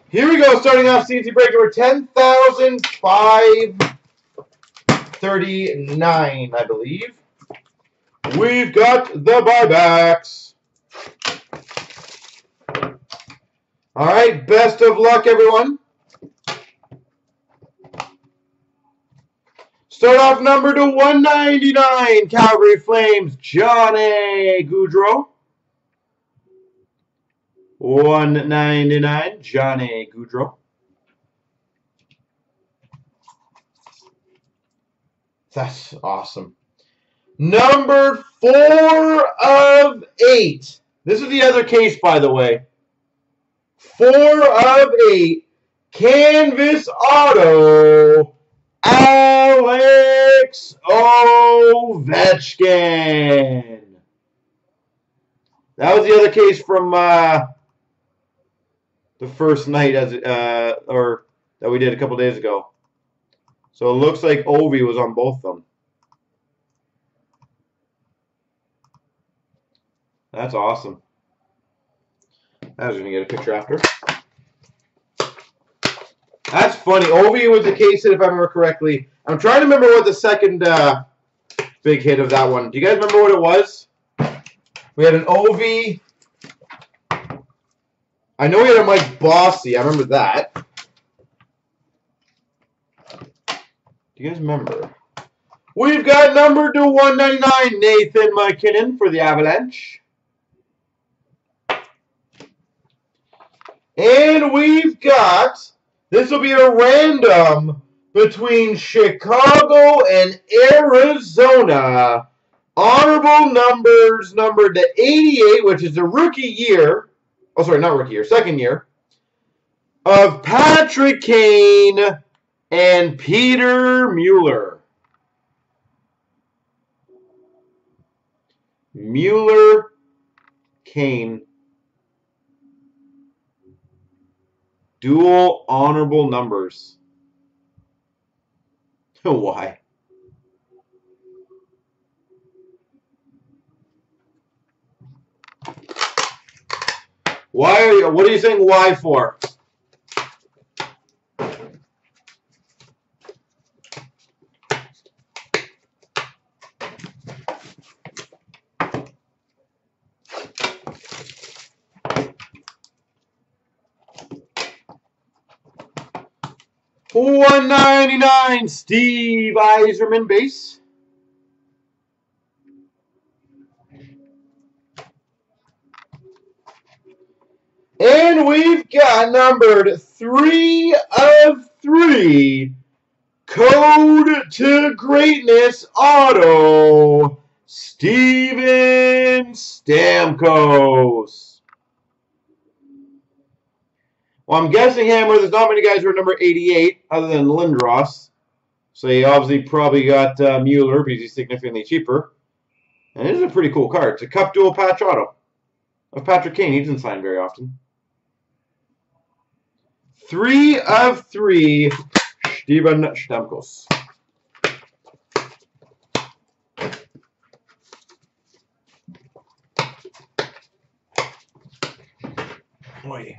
Here we go, starting off CNC break number 10,539, I believe. We've got the buybacks. All right, best of luck, everyone. Start off number to 199, Calgary Flames, Johnny Gaudreau. 199, Johnny Gaudreau. That's awesome. Number 4 of 8. This is the other case, by the way. 4 of 8. Canvas auto. Alex Ovechkin. That was the other case from the first night, or that we did a couple days ago. So it looks like Ovi was on both of them. That's awesome. I was going to get a picture after. That's funny. Ovi was the case hit, if I remember correctly. I'm trying to remember what the second big hit of that one. Do you guys remember what it was? We had an Ovi. I know we had a Mike Bossy. I remember that. Do you guys remember? We've got number to 199, Nathan McKinnon for the Avalanche. And we've got, this will be a random between Chicago and Arizona. Honorable numbers numbered to 88, which is the rookie year. Oh, sorry, not rookie year, second year. Of Patrick Kane and Peter Mueller. Mueller, Kane. Dual honorable numbers. Why? Why are you, what are you saying why for? $199, Steve Yzerman base. And we've got numbered 3 of 3. Code to Greatness auto. Steven Stamkos. Well, I'm guessing, Hammer, there's not many guys who are number 88 other than Lindros. So he obviously probably got Mueller because he's significantly cheaper. And it is a pretty cool card. It's a Cup Dual Patch Auto of Patrick Kane. He doesn't sign very often. 3 of 3, Steven Stamkos. Boy.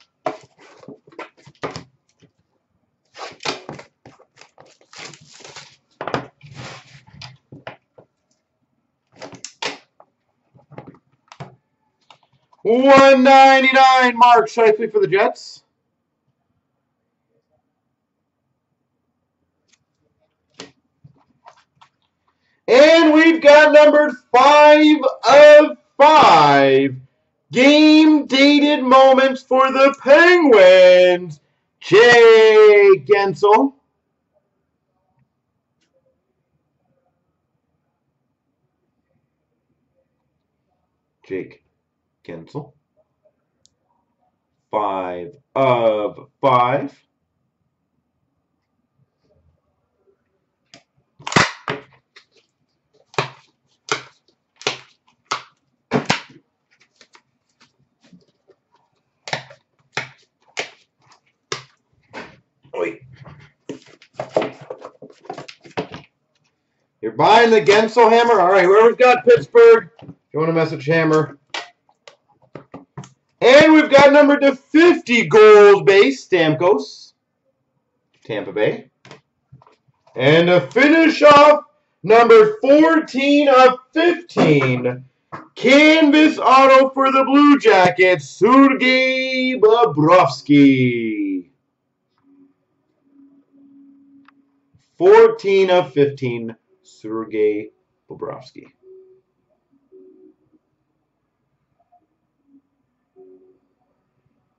$199, Mark Scheifele for the Jets. And we've got numbered 5 of 5. Game-dated moments for the Penguins. Jake Guentzel. Jake Guentzel. 5 of 5. Wait. You're buying the Guentzel, Hammer? All right, whoever's got Pittsburgh, if you want to message Hammer. And we've got number to 50 gold base, Stamkos, Tampa Bay. And to finish off, number 14 of 15, canvas auto for the Blue Jackets, Sergei Bobrovsky. 14 of 15, Sergei Bobrovsky.